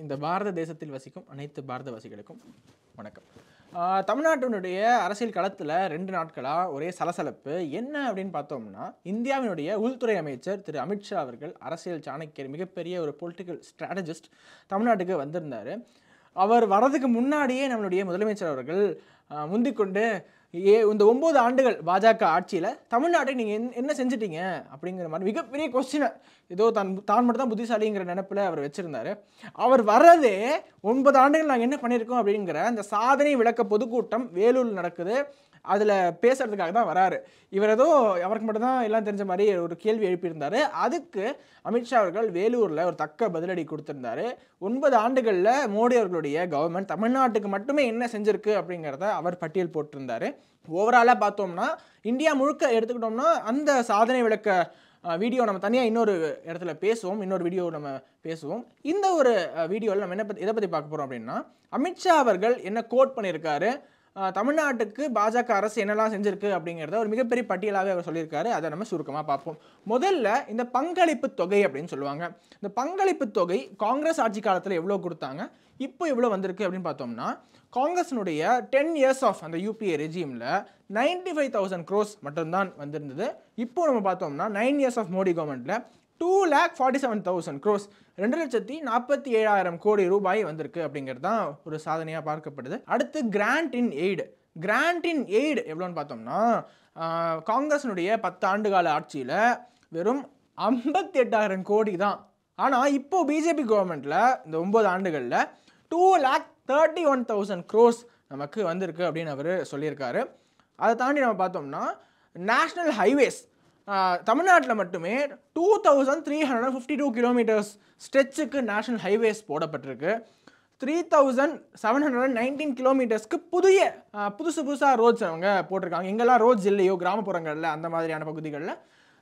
இந்த பாரத தேசத்தில் வசிக்கும் அனைத்து பாரதவாசிகளுக்கும் வணக்கம். தமிழ்நாட்டினுடைய அரசியல் களத்தில் 2 நாட்களாக ஒரே சலசலப்பு. என்ன அப்படின்னு பார்த்தோம்னா, இந்தியாவினுடைய உள்துறை அமைச்சர் திரு அமித்ஷா அவர்கள், அரசியல் சாணக்கியர், மிகப்பெரிய ஒரு பொலிட்டிக்கல் ஸ்ட்ராட்டஜிஸ்ட், தமிழ்நாட்டுக்கு வந்திருந்தார். அவர் வரதுக்கு முன்னாடியே நம்மளுடைய முதலமைச்சர் அவர்கள் முந்திக்கொண்டு இந்த 9 ஆண்டுகள் பாஜக ஆட்சியில் தமிழ்நாட்டை நீங்கள் என்ன செஞ்சிட்டீங்க அப்படிங்கிற மாதிரி மிகப்பெரிய கொஸ்டினை ஏதோ தான் மட்டும் தான் புத்திசாலிங்கிற நினைப்பில் அவர் வச்சுருந்தார். அவர் வர்றதே 9 ஆண்டுகள் நாங்கள் என்ன பண்ணியிருக்கோம் அப்படிங்கிற அந்த சாதனை விளக்க பொதுக்கூட்டம் வேலூரில் நடக்குது. அதில் பேசுறதுக்காக தான் வராரு. இவர் ஏதோ அவருக்கு மட்டும்தான் எல்லாம் தெரிஞ்ச மாதிரி ஒரு கேள்வி எழுப்பியிருந்தார். அதுக்கு அமித்ஷா அவர்கள் வேலூரில் ஒரு தக்க பதிலடி கொடுத்திருந்தாரு. 9 ஆண்டுகளில் மோடி அவர்களுடைய கவர்மெண்ட் தமிழ்நாட்டுக்கு மட்டுமே என்ன செஞ்சிருக்கு அப்படிங்கிறத அவர் பட்டியல் போட்டிருந்தாரு. ஓவராலாக பார்த்தோம்னா, இந்தியா முழுக்க எடுத்துக்கிட்டோம்னா அந்த சாதனை விளக்க வீடியோ நம்ம தனியாக இன்னொரு இடத்துல பேசுவோம், இன்னொரு வீடியோ நம்ம பேசுவோம். இந்த ஒரு வீடியோவில் நம்ம எதை பற்றி பார்க்க போகிறோம் அப்படின்னா, அமித்ஷா அவர்கள் என்ன கோட் பண்ணியிருக்காரு, தமிழ்நாட்டுக்கு பாஜக அரசு என்னெல்லாம் செஞ்சிருக்கு அப்படிங்கிறத ஒரு மிகப்பெரிய பட்டியலாக அவர் சொல்லியிருக்காரு. அதை நம்ம சுருக்கமாக பார்ப்போம். முதல்ல இந்த பங்களிப்பு தொகை அப்படின்னு சொல்லுவாங்க. இந்த பங்களிப்பு தொகை காங்கிரஸ் ஆட்சி காலத்தில் எவ்வளோ கொடுத்தாங்க, இப்போ எவ்வளோ வந்திருக்கு அப்படின்னு பார்த்தோம்னா, காங்கிரஸினுடைய 10 இயர்ஸ் ஆஃப் அந்த யூபிஏ ரெஜிமில் 95,000 crores மட்டும்தான் வந்திருந்தது. இப்போ நம்ம பார்த்தோம்னா 9 இயர்ஸ் ஆஃப் மோடி கவர்மெண்ட்டில் 2,47,000 crores, 2,47,000 கோடி ரூபாய் வந்திருக்கு அப்படிங்கிறது தான் ஒரு சாதனையாக பார்க்கப்படுது. அடுத்து கிராண்ட் இன் எய்டு எவ்வளோன்னு பார்த்தோம்னா, காங்கிரஸினுடைய 10 ஆண்டுகால ஆட்சியில் வெறும் 58,000 கோடி தான். ஆனால் இப்போ பிஜேபி கவர்மெண்ட்டில் இந்த 9 ஆண்டுகளில் 2,31,000 crores நமக்கு வந்திருக்கு அப்படின்னு அவர் சொல்லியிருக்காரு. அதை தாண்டி நம்ம பார்த்தோம்னா, நேஷ்னல் ஹைவேஸ் தமிழ்நாட்டில் மட்டுமே 2,352 கிலோமீட்டர்ஸ் ஸ்ட்ரெச்சுக்கு நேஷனல் ஹைவேஸ் போடப்பட்டிருக்கு. 3,719 கிலோமீட்டர்ஸ்க்கு புதுசாக ரோட்ஸ் அவங்க போட்டிருக்காங்க. எங்கெல்லாம் ரோட்ஸ் இல்லையோ கிராமப்புறங்களில் அந்த மாதிரியான பகுதிகளில்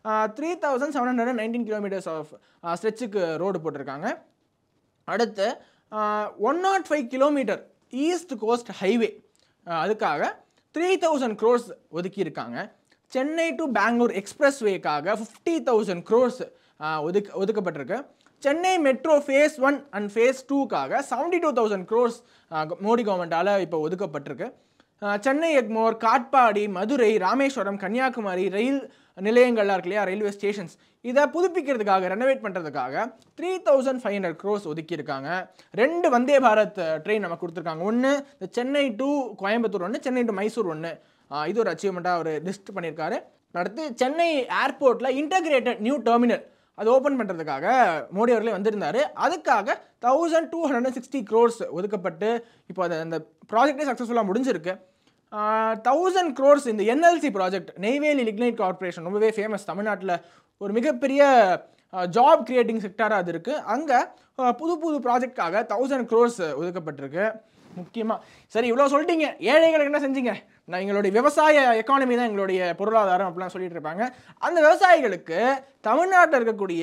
3,719 கிலோமீட்டர்ஸ் ஆஃப் ஸ்ட்ரெச்சுக்கு ரோடு போட்டிருக்காங்க. அடுத்து 105 கிலோமீட்டர் ஈஸ்ட் கோஸ்ட் ஹைவே, அதுக்காக 3,000 crores ஒதுக்கியிருக்காங்க. சென்னை டு பெங்களூர் எக்ஸ்பிரஸ் வேக்காக 50,000 crores ஒதுக்கப்பட்டிருக்கு. Chennai metro phase 1 and phase 2க்காக 72,000 crores மோடி கவர்மெண்ட்டால் இப்போ ஒதுக்கப்பட்டிருக்கு. சென்னை எக்மோர், காட்பாடி, மதுரை, ராமேஸ்வரம், கன்னியாகுமரி ரயில் நிலையங்கள்லாம் இருக்கு இல்லையா, ரயில்வே ஸ்டேஷன்ஸ், இதை புதுப்பிக்கிறதுக்காக, ரெனோவேட் பண்ணுறதுக்காக 3,500 crores ஒதுக்கியிருக்காங்க. 2 வந்தே பாரத் ட்ரெயின் நம்ம கொடுத்துருக்காங்க. ஒன்று இந்த சென்னை டு கோயம்புத்தூர் ஒன்று, சென்னை டு மைசூர் ஒன்று. இது ஒரு அச்சீவ்மெண்ட்டாக அவர் லிஸ்ட் பண்ணியிருக்காரு. அடுத்து சென்னை ஏர்போர்ட்டில் இன்டகிரேட்டட் நியூ டெர்மினல் அது ஓப்பன் பண்ணுறதுக்காக மோடி அவர்களே வந்திருந்தார். அதுக்காக 1,260 crores ஒதுக்கப்பட்டு இப்போ அந்த ப்ராஜெக்டே சக்ஸஸ்ஃபுல்லாக முடிஞ்சிருக்கு. 1,000 crores இந்த NLC project, Neyveli lignite corporation, ரொம்பவே ஃபேமஸ் தமிழ்நாட்டில், ஒரு மிகப்பெரிய ஜாப் கிரியேட்டிங் செக்டராக அது இருக்குது. அங்கே புது ப்ராஜெக்டாக 1,000 crores ஒதுக்கப்பட்டிருக்கு. முக்கியமாக சரி இவ்வளோ சொல்லிட்டீங்க, ஏழைகளுக்கு என்ன செஞ்சீங்க, நான் எங்களுடைய விவசாய எக்கானமி தான் எங்களுடைய பொருளாதாரம் அப்படிலாம் சொல்லிட்டு இருப்பாங்க. அந்த விவசாயிகளுக்கு தமிழ்நாட்டில் இருக்கக்கூடிய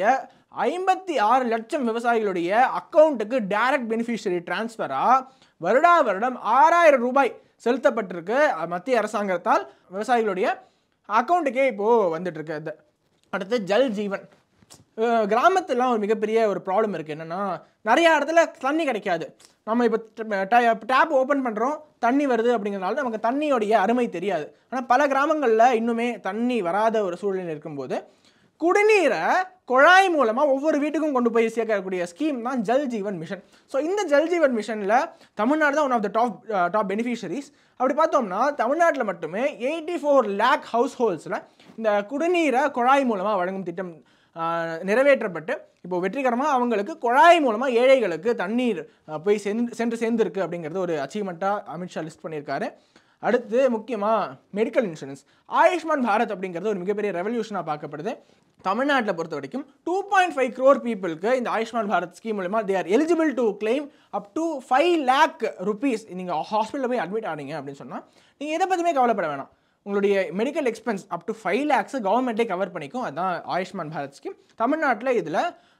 56 லட்சம் விவசாயிகளுடைய அக்கௌண்ட்டுக்கு டைரக்ட் பெனிஃபிஷியரி டிரான்ஸ்ஃபராக வருடம் 6,000 ரூபாய் செலுத்தப்பட்டிருக்கு மத்திய அரசாங்கத்தால். விவசாயிகளுடைய அக்கௌண்ட்டுக்கே இப்போது வந்துட்டுருக்கு. அடுத்து ஜல் ஜீவன். கிராமத்துலாம் ஒரு மிகப்பெரிய ஒரு ப்ராப்ளம் இருக்குது. என்னென்னா, நிறையா இடத்துல தண்ணி கிடைக்காது. நம்ம இப்போ டேப் ஓப்பன் பண்ணுறோம், தண்ணி வருது அப்படிங்கிறதுனால நமக்கு தண்ணியோடைய அருமை தெரியாது. ஆனால் பல கிராமங்களில் இன்னுமே தண்ணி வராத ஒரு சூழ்நிலை இருக்கும்போது குடிநீரை குழாய் மூலமாக ஒவ்வொரு வீட்டுக்கும் கொண்டு போய் சேர்க்கக்கூடிய ஸ்கீம் தான் ஜல் ஜீவன் மிஷன். ஸோ இந்த ஜல் ஜீவன் மிஷனில் தமிழ்நாடு தான் one of the top beneficiaries. அப்படி பார்த்தோம்னா, தமிழ்நாட்டில் மட்டுமே 84 lakh ஹவுஸ் ஹோல்ட்ஸில் இந்த குடிநீரை குழாய் மூலமாக வழங்கும் திட்டம் நிறைவேற்றப்பட்டு இப்போ வெற்றிகரமாக அவங்களுக்கு குழாய் மூலமாக ஏழைகளுக்கு தண்ணீர் போய் சென்று சேர்ந்துருக்கு அப்படிங்கிறது ஒரு அச்சீவ்மெண்ட்டாக அமித்ஷா லிஸ்ட் பண்ணியிருக்காரு. அடுத்து முக்கியமாக மெடிக்கல் இன்சூரன்ஸ், ஆயுஷ்மான் பாரத் அப்படிங்கிறது ஒரு மிகப்பெரிய ரெவல்யூஷனாக பார்க்கப்படுது. தமிழ்நாட்டில் பொறுத்த வரைக்கும் 2.5 crore பீப்புளுக்கு இந்த ஆயுஷ்மான் பாரத் ஸ்கீம் மூலமா they are eligible to claim up to 5 lakh rupees. நீங்கள் ஹாஸ்பிட்டலில் போய் அட்மிட் ஆனீங்க அப்படின்னு சொன்னால் நீங்கள் எதை பற்றியுமே கவலைப்பட வேணாம். உங்களுடைய medical expense up to 5 lakhs கவர்மெண்ட்டே கவர் பண்ணிக்கும். அதுதான் ஆயுஷ்மான் பாரத் ஸ்கீம். தமிழ்நாட்டில் இதில்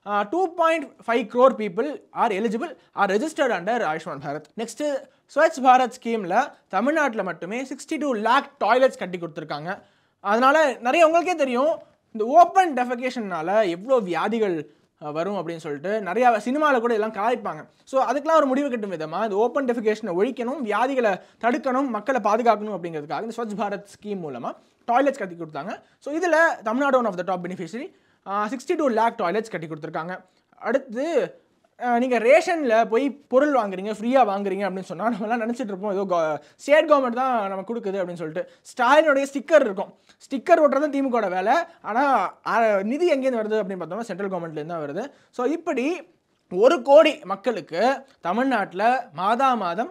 2.5 crore people are eligible, are registered under Ayushman Bharat. Next Swachh Bharat ஸ்கீமில் தமிழ்நாட்டில் மட்டுமே 62 lakh டாய்லெட்ஸ் கட்டி கொடுத்துருக்காங்க. அதனால் நிறைய உங்களுக்கே தெரியும், இந்த ஓப்பன் டெஃபகேஷனால் எவ்வளோ வியாதிகள் வரும் அப்படின்னு சொல்லிட்டு நிறையா சினிமாவில் கூட எல்லாம் கலாய்ப்பாங்க. ஸோ அதுக்கெல்லாம் ஒரு முடிவு கட்டும் விதமாக இந்த ஓப்பன் டெஃபிகேஷனை ஒழிக்கணும், வியாதிகளை தடுக்கணும், மக்களை பாதுகாக்கணும் அப்படிங்கிறதுக்காக இந்த ஸ்வச் பாரத் ஸ்கீம் மூலமாக டாய்லெட்ஸ் கட்டி கொடுத்தாங்க. ஸோ இதில் Tamil Nadu one of the top beneficiary 62 lakh toilets கட்டி கொடுத்துருக்காங்க. அடுத்து நீங்கள் ரேஷனில் போய் பொருள் வாங்குறீங்க, ஃப்ரீயாக வாங்குறீங்க அப்படின்னு சொன்னால் நம்மளாம் நினச்சிட்டு இருப்போம் ஏதோ ஸ்டேட் கவர்மெண்ட் தான் நம்ம கொடுக்குது அப்படின்னு சொல்லிட்டு. ஸ்டாலினுடைய ஸ்டிக்கர் இருக்கும், ஸ்டிக்கர் ஓட்டுறது தான் திமுக வேலை. ஆனால் நிதி எங்கேருந்து வருது அப்படின்னு பார்த்தோம்னா சென்ட்ரல் கவர்மெண்ட்லேருந்து தான் வருது. ஸோ இப்படி 1 கோடி மக்களுக்கு தமிழ்நாட்டில் மாதம்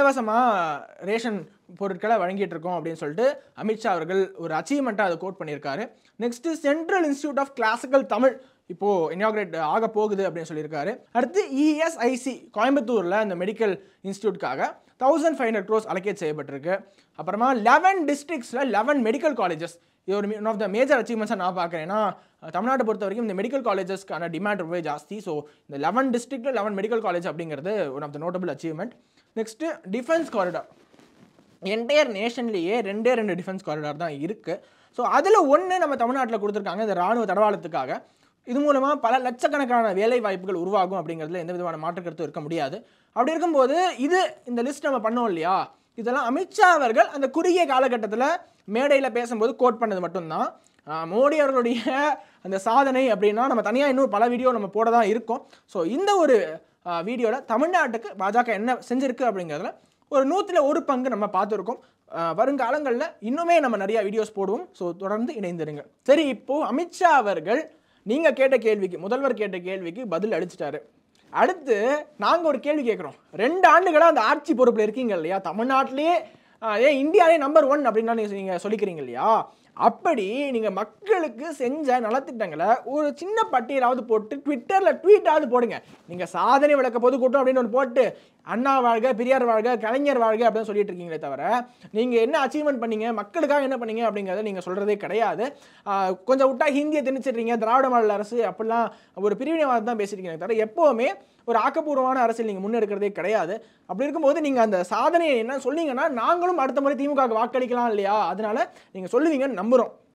இலவசமாக ரேஷன் பொருட்களை வழங்கிட்டு இருக்கோம் அப்படின்னு சொல்லிட்டு அமித்ஷா அவர்கள் ஒரு அச்சீவ்மெண்ட்டாக அதை கோட் பண்ணியிருக்காரு. Next central institute of classical Tamil இப்போது இனாக்ரேட் ஆக போகுது அப்படின்னு சொல்லியிருக்காரு. அடுத்து இஎஸ்ஐசி கோயம்புத்தூரில் இந்த மெடிக்கல் இன்ஸ்டியூட்காக 1500 crores அலோகேட் செய்யப்பட்டிருக்கு. அப்புறமா 11 டிஸ்ட்ரிக்ஸில் 11 மெடிக்கல் காலேஜஸ். இது ஒரு ஒன் ஆஃப் த மேஜர் அச்சீவ்மெண்ட்ஸாக நான் பார்க்குறேன். ஏன்னா தமிழ்நாட்டை பொறுத்த வரைக்கும் இந்த மெடிக்கல் காலேஜஸ்க்கான டிமாண்ட் ரொம்பவே ஜாஸ்தி. ஸோ இந்த 11 டிஸ்ட்ரிக்டில் 11 மெடிக்கல் காலேஜ் அப்படிங்கிறது one of the notable achievement. Next defence corridor. Entire நேஷன்லேயே 2 டிஃபென்ஸ் காரிடார் தான் இருக்குது. ஸோ அதில் ஒன்று நம்ம தமிழ்நாட்டில் கொடுத்துருக்காங்க இந்த இராணுவ தடவாளத்துக்காக. இது மூலமாக பல லட்சக்கணக்கான வேலை வாய்ப்புகள் உருவாகும் அப்படிங்கிறதுல எந்த விதமான மாற்று கருத்தும் இருக்க முடியாது. அப்படி இருக்கும்போது இந்த லிஸ்ட் நம்ம பண்ணோம் இல்லையா, இதெல்லாம் அமித்ஷா அவர்கள் அந்த குறுகிய காலகட்டத்தில் மேடையில் பேசும்போது கோட் பண்ணது மட்டும்தான். மோடி அவர்களுடைய அந்த சாதனை அப்படின்னா நம்ம தனியாக இன்னும் பல வீடியோ நம்ம போட தான் இருக்கோம். ஸோ இந்த ஒரு வீடியோவில் தமிழ்நாட்டுக்கு பாஜக என்ன செஞ்சுருக்கு அப்படிங்கிறதுல ஒரு 100% பங்கு நம்ம பார்த்துருக்கோம். வருங்காலங்களில் இன்னுமே நம்ம நிறையா வீடியோஸ் போடுவோம். ஸோ தொடர்ந்து இணைந்திருங்க. சரி, இப்போது அமித்ஷா அவர்கள் நீங்கள் கேட்ட கேள்விக்கு, முதல்வர் கேட்ட கேள்விக்கு பதில் அளிச்சிட்டாரு. அடுத்து நாங்கள் ஒரு கேள்வி கேட்குறோம். 2 ஆண்டுகளாக அந்த ஆட்சி பொறுப்பில் இருக்கீங்க இல்லையா, தமிழ்நாட்டிலே இந்தியாவிலே நம்பர் 1 அப்படின்னா நீங்கள் சொல்லிக்கிறீங்க இல்லையா, அப்படி நீங்கள் மக்களுக்கு செஞ்ச நலத்திட்டங்களை ஒரு சின்ன பட்டியலாவது போட்டு ட்விட்டரில் ட்வீட்டாவது போடுங்க. நீங்கள் சாதனை விளக்க பொதுக்கூட்டம் அப்படின்னு ஒன்று போட்டு அண்ணா வாழ்க, பெரியார் வாழ்க, கலைஞர் வாழ்க அப்படின்னு சொல்லிட்டு இருக்கீங்களே தவிர நீங்கள் என்ன அச்சீவ்மெண்ட் பண்ணீங்க, மக்களுக்காக என்ன பண்ணீங்க அப்படிங்கிறத நீங்கள் சொல்கிறதே கிடையாது. கொஞ்சம் விட்டா ஹிந்தியை திணிச்சிடுறீங்க, திராவிட மாடல் அரசு அப்படிலாம் ஒரு பிரிவினைவாதம் தான் பேசியிருக்கீங்க தவிர எப்போவுமே ஒரு ஆக்கப்பூர்வமான அரசியல் நீங்கள் முன்னெடுக்கிறதே கிடையாது. அப்படி இருக்கும்போது நீங்கள் அந்த சாதனையை என்ன சொன்னீங்கன்னா நாங்களும் அடுத்த முறை திமுக வாக்களிக்கலாம் இல்லையா, அதனால நீங்கள் சொல்லுவீங்கன்னு நம்புகிறோம்.